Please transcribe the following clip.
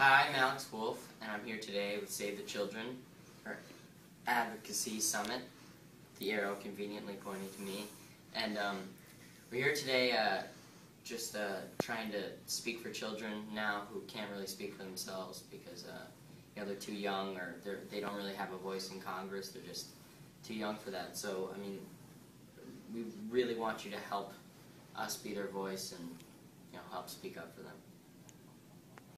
Hi, I'm Alex Wolf, and I'm here today with Save the Children, or Advocacy Summit, the arrow conveniently pointing to me. And we're here today just trying to speak for children now who can't really speak for themselves because they're too young, or they don't really have a voice in Congress. They're just too young for that. So, I mean, we really want you to help us be their voice and help speak up for them.